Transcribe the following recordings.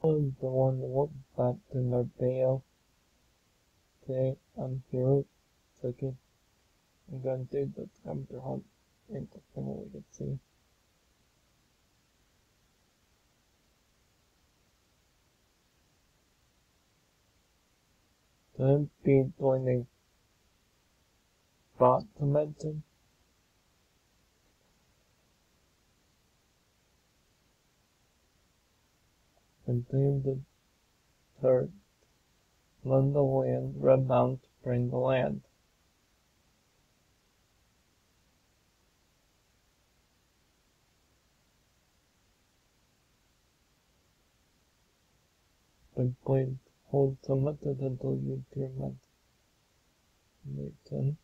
The one walked back to Marbella. Okay, I'm here. It's okay. I'm gonna do the scavenger hunt and then we can see. Don't be joining bot to mention. Continue the third. London land, Red Mount, bring the land. But please hold submitted until you determine. Newton.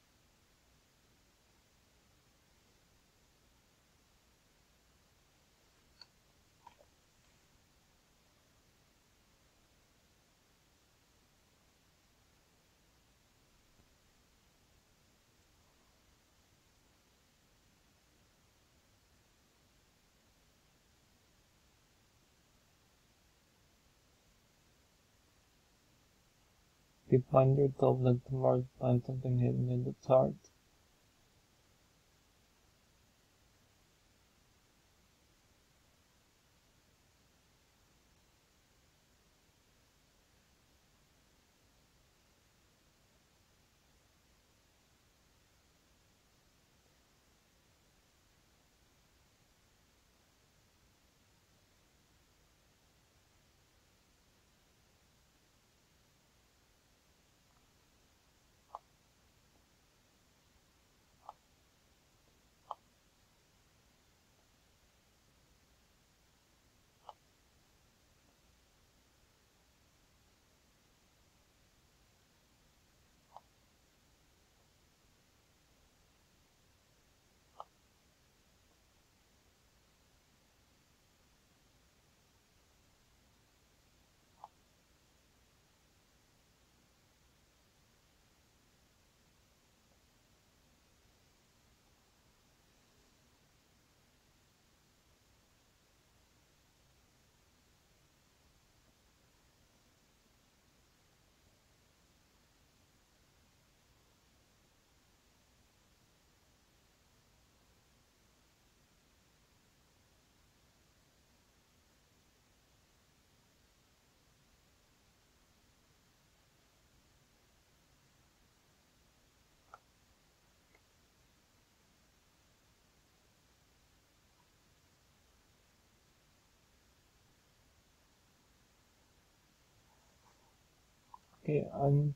If you find yourself that tomorrow find something hidden in the chart. Okay, I'm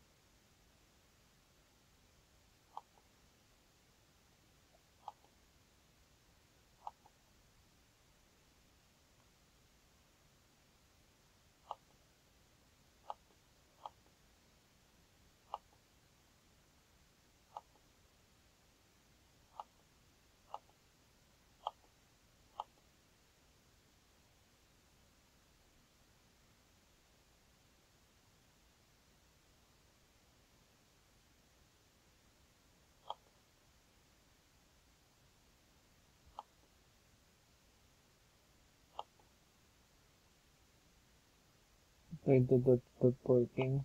I did the breaking.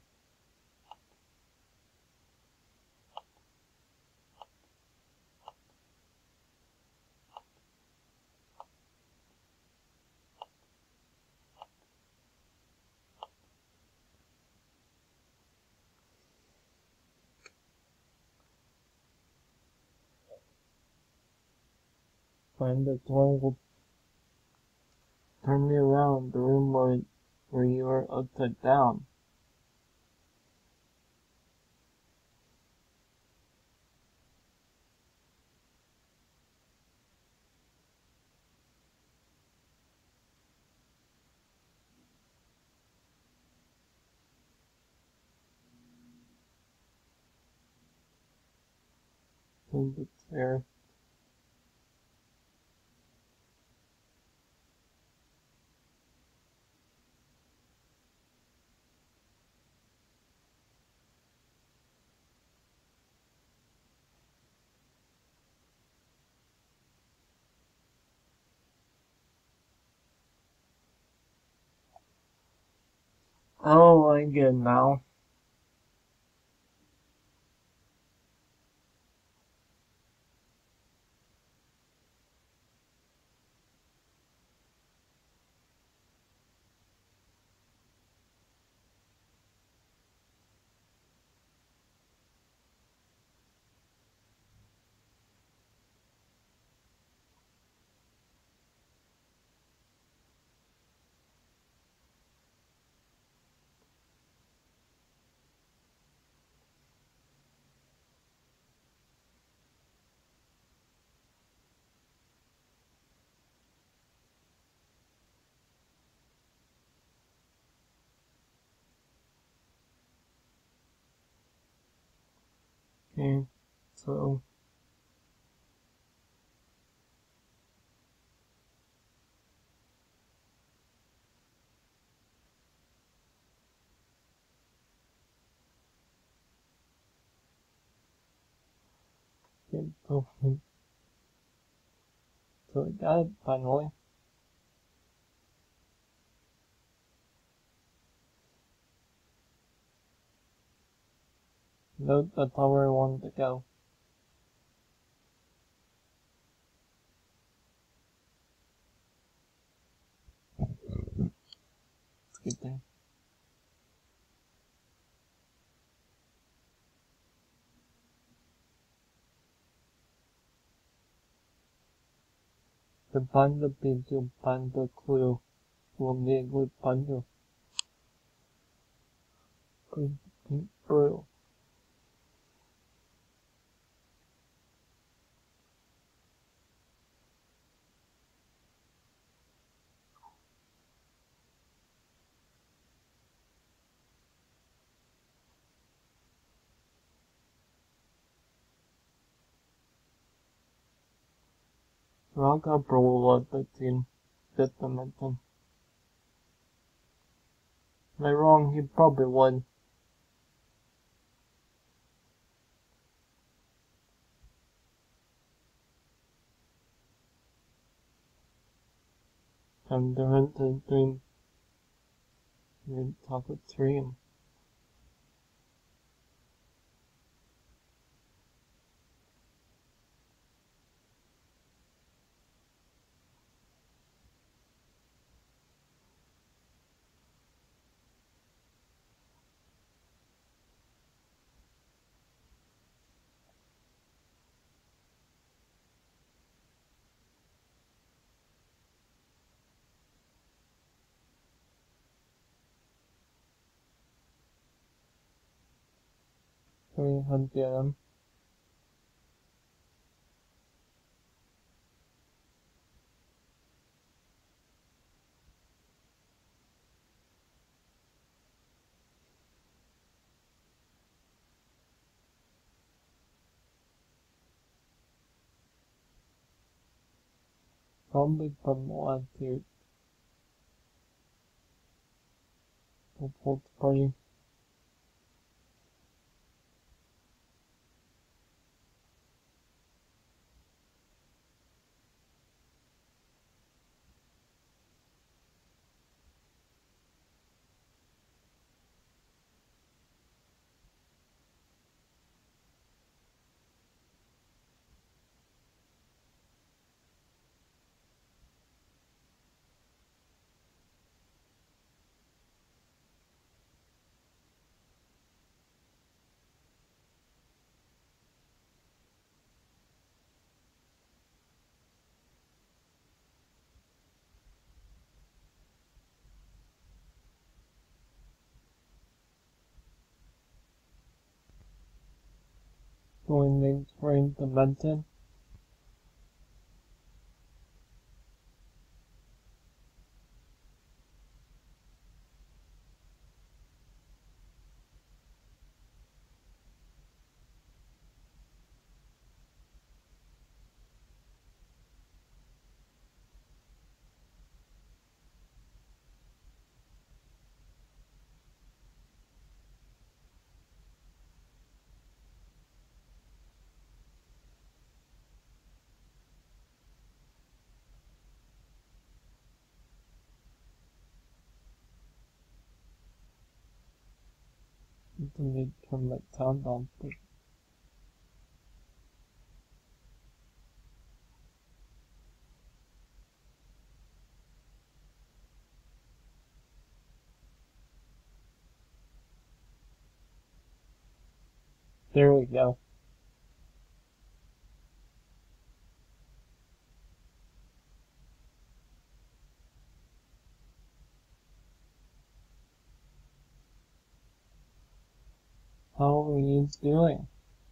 Find that one will turn me around the room where you are upside down. Hold it there. Oh, I get it now. Okay, so okay, so I got it finally. Note that's where I wanted to go. It's a good thing. To find the page, you'll find the clue. Will immediately find you. Green pink brew. Raga Brawl was the team that dimension. Am I wrong? He probably would. I'm the rented dream. You talk with dream. Three hundred M. Probably from the last year. Of Folks Party. Going named Spring Dimension. Then they turn my town down. There we go. How are we doing?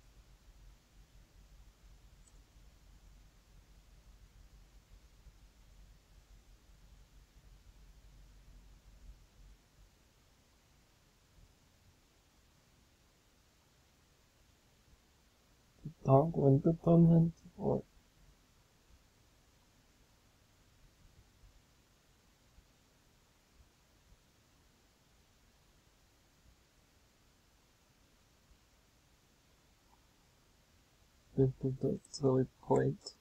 Dog went to tournament or that's really point.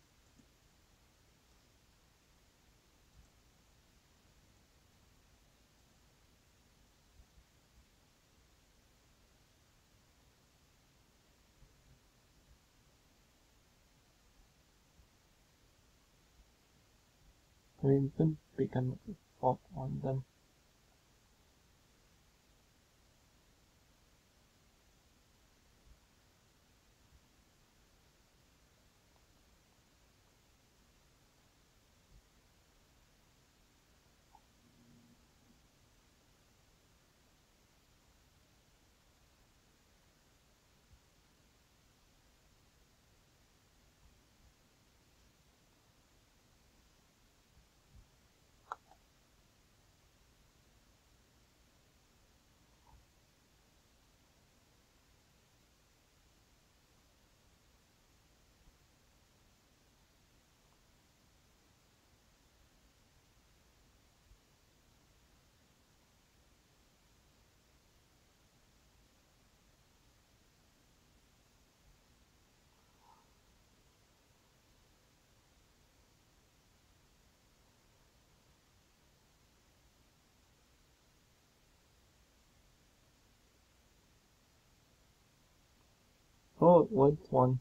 We didn't become a fault on them. Oh, it went one.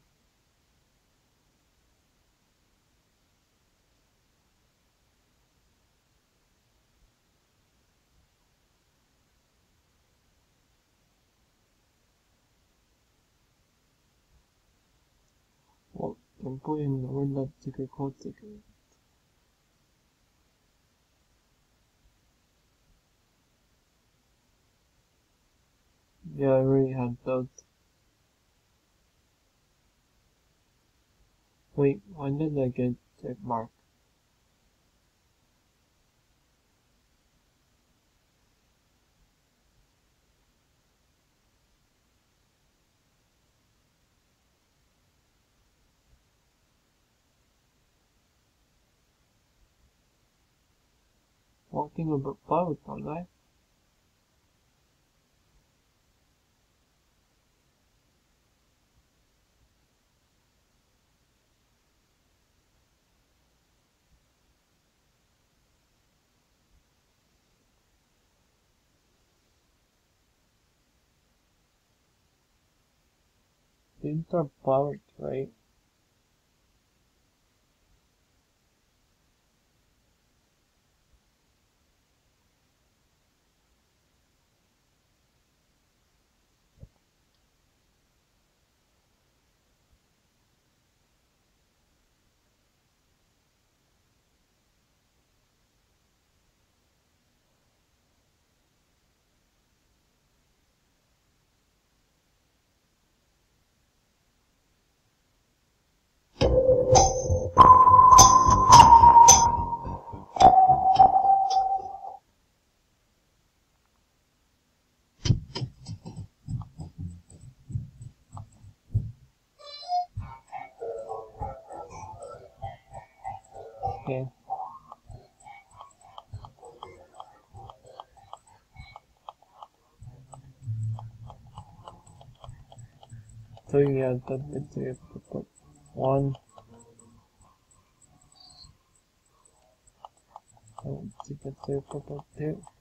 Well, I'm putting the word that ticker code ticker. Yeah, I already had those. Wait, when did I get check mark? Walking over clouds, aren't I? These are powers, right? Okay. So yeah, that's it. One. Oh, ticket there, two.